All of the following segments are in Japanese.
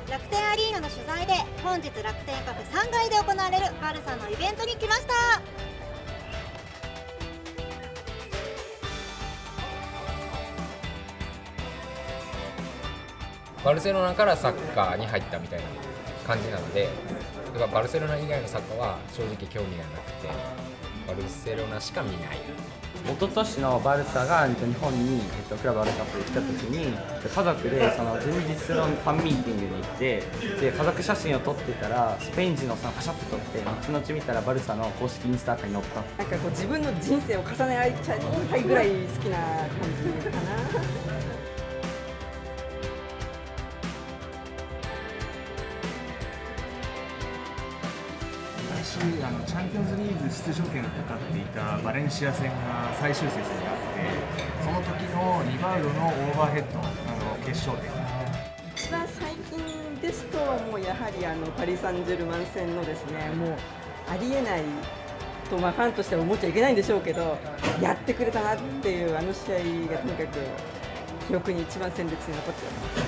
楽天アリーナの取材で本日楽天カフェ3階で行われるバルサのイベントに来ました。 バルセロナからサッカーに入ったみたいな感じなので、だからバルセロナ以外のサッカーは正直興味がなくて、バルセロナしか見ない。 一昨年のバルサが日本に、クラブワールドカップで来た時に家族でその前日のファンミーティングに行って、で家族写真を撮ってたらスペイン人のさんパシャッと撮って後々見たらバルサの公式インスタアカに載った。 なんかこう自分の人生を重ね合いちゃいたいぐらい好きな感じかな。 チャンピオンズリーグ出場権がかかっていたバレンシア戦が最終節にあって、その時のリバウドのオーバーヘッド決勝点。 一番最近ですともうやはりパリ・サンジェルマン戦のですね、もうありえないと、ファンとしては思っちゃいけないんでしょうけど、やってくれたなっていう試合がとにかく記憶に一番鮮烈に残っております。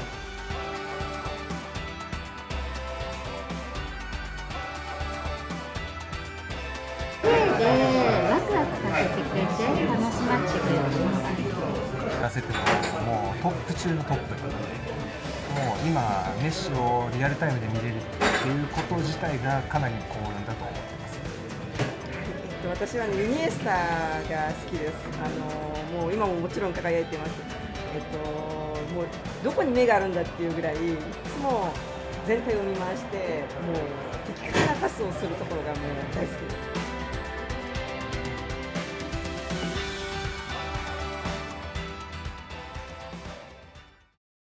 ワクワクさせてくれて楽しませてくれるものがある。 やらせてももうトップ中のトップ。もう今メッシをリアルタイムで見れるっていうこと自体がかなり幸運だと思ってます。 私はユニエスタが好きです。もう今ももちろん輝いてます。もうどこに目があるんだっていうぐらいいつも全体を見回して、もう的確なパスをするところがもう